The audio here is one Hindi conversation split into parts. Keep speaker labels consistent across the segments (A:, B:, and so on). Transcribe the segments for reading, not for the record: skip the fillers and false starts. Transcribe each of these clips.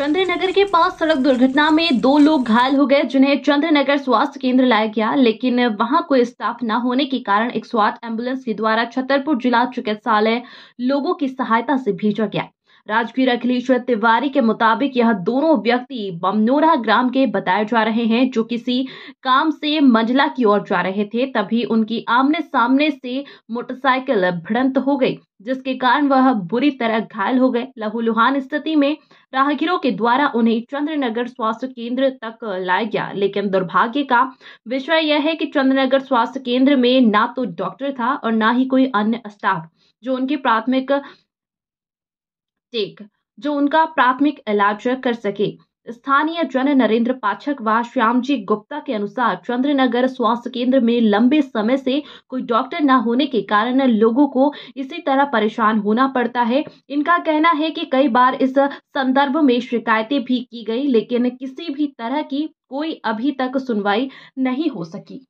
A: चंद्रनगर के पास सड़क दुर्घटना में 2 लोग घायल हो गए, जिन्हें चंद्रनगर स्वास्थ्य केंद्र लाया गया, लेकिन वहां कोई स्टाफ न होने के कारण एक स्वास्थ्य एम्बुलेंस के द्वारा छतरपुर जिला चिकित्सालय लोगों की सहायता से भेजा गया। राजगीर अखिलेश्वर तिवारी के मुताबिक यह दोनों व्यक्ति बमनोरा ग्राम के बताए जा रहे हैं, जो किसी काम से मंझला की ओर जा रहे थे। तभी उनकी आमने सामने से मोटरसाइकिल भिड़ंत हो गई, जिसके कारण वह बुरी तरह घायल हो गए। लहूलुहान स्थिति में राहगीरों के द्वारा उन्हें चंद्रनगर स्वास्थ्य केंद्र तक लाया गया, लेकिन दुर्भाग्य का विषय यह है कि चंद्रनगर स्वास्थ्य केंद्र में ना तो डॉक्टर था और ना ही कोई अन्य स्टाफ जो उनका प्राथमिक इलाज कर सके। स्थानीय जन नरेंद्र पाठक व श्यामजी गुप्ता के अनुसार चंद्रनगर स्वास्थ्य केंद्र में लंबे समय से कोई डॉक्टर न होने के कारण लोगों को इसी तरह परेशान होना पड़ता है। इनका कहना है कि कई बार इस संदर्भ में शिकायतें भी की गई, लेकिन किसी भी तरह की कोई अभी तक सुनवाई नहीं हो सकी।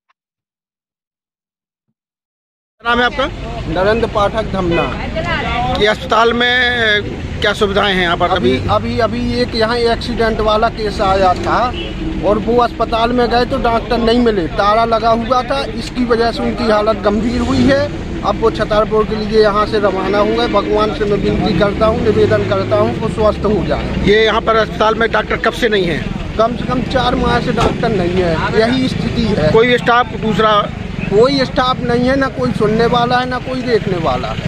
B: नाम है आपका?
C: नरेंद्र पाठक धमना।
B: ये अस्पताल में क्या सुविधाएं हैं यहाँ पर?
C: अभी एक यहाँ एक्सीडेंट वाला केस आया था और वो अस्पताल में गए तो डॉक्टर नहीं मिले, ताला लगा हुआ था, इसकी वजह से उनकी हालत गंभीर हुई है। अब वो छतरपुर के लिए यहाँ से रवाना हुए। भगवान से मैं विनती करता हूँ, निवेदन करता हूँ वो स्वस्थ हो जाए।
B: ये यहाँ पर अस्पताल में डॉक्टर कब से नहीं है?
C: कम से कम 4 माह से डॉक्टर नहीं है, यही स्थिति है।
B: कोई स्टाफ दूसरा
C: कोई स्टाफ नहीं है, ना कोई सुनने वाला है, ना कोई देखने वाला है।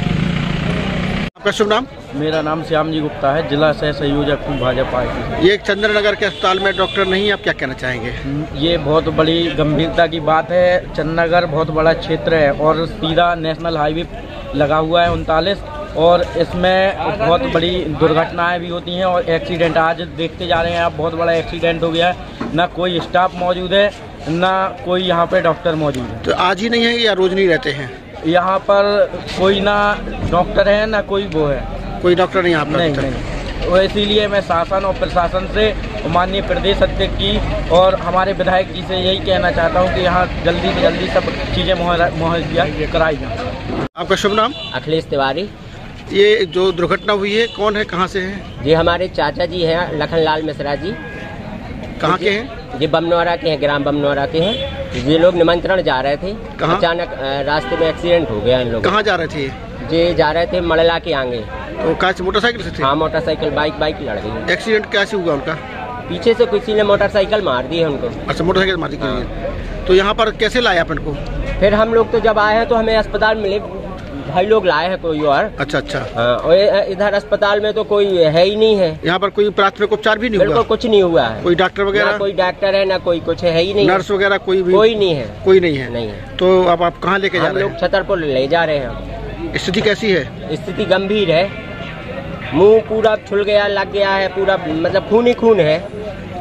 B: आपका शुभ नाम?
D: मेरा नाम श्यामजी गुप्ता है, जिला सह संयोजक हूँ भाजपा पार्टी।
B: ये चंद्रनगर के अस्पताल में डॉक्टर नहीं, आप क्या कहना चाहेंगे?
D: ये बहुत बड़ी गंभीरता की बात है। चंद्रनगर बहुत बड़ा क्षेत्र है और सीधा नेशनल हाईवे लगा हुआ है 39, और इसमें बहुत बड़ी दुर्घटनाएं भी होती हैं और एक्सीडेंट आज देखते जा रहे हैं आप, बहुत बड़ा एक्सीडेंट हो गया है। ना कोई स्टाफ मौजूद है, ना कोई यहाँ पे डॉक्टर मौजूद है।
B: तो आज ही नहीं है या रोज नहीं रहते हैं
D: यहाँ पर? कोई ना डॉक्टर है ना कोई वो है,
B: कोई डॉक्टर नहीं यहाँ पर?
D: नहीं। और इसीलिए मैं शासन और प्रशासन से, माननीय प्रदेश अध्यक्ष की और हमारे विधायक जी से यही कहना चाहता हूँ कि यहाँ जल्दी से जल्दी सब चीज़ें मुहैया कराई जाए।
B: आपका शुभ नाम?
E: अखिलेश तिवारी।
B: ये जो दुर्घटना हुई है कौन है, कहाँ से है?
E: ये हमारे चाचा जी हैं, लखनलाल मिश्रा जी।
B: कहाँ के हैं?
E: ये बमनोरा के हैं, ग्राम बमनोरा के हैं। ये लोग निमंत्रण जा रहे थे, अचानक रास्ते में एक्सीडेंट हो गया इन लोगों।
B: कहाँ जा रहे थे?
E: ये जा रहे थे मड़ला के आगे।
B: तो कहाँ से, मोटरसाइकिल से थे?
E: हाँ, मोटरसाइकिल बाइक लड़ गई।
B: एक्सीडेंट कैसे हुआ उनका?
E: पीछे से किसी ने मोटरसाइकिल मार दी है उनको।
B: अच्छा, मोटरसाइकिल मार दी। हाँ। तो यहाँ पर कैसे लाया अपन को?
E: फिर हम लोग तो जब आए हैं तो हमें अस्पताल मिले, भाई लोग लाए हैं कोई और।
B: अच्छा।
E: हाँ, और इधर अस्पताल में तो कोई है ही नहीं है।
B: यहाँ पर कोई प्राथमिक उपचार भी नहीं हुआ?
E: बिल्कुल कुछ नहीं हुआ है।
B: कोई डॉक्टर वगैरह?
E: कोई डॉक्टर है ना कोई कुछ है ही नहीं।
B: नर्स वगैरह कोई
E: नहीं है?
B: कोई नहीं है।
E: नहीं है।
B: तो अब आप कहाँ लेके जा रहे हैं?
E: हम लोग छतरपुर ले जा रहे हैं।
B: स्थिति कैसी है?
E: स्थिति गंभीर है, मुंह पूरा छुल गया, लग गया है पूरा, मतलब खून ही खून है।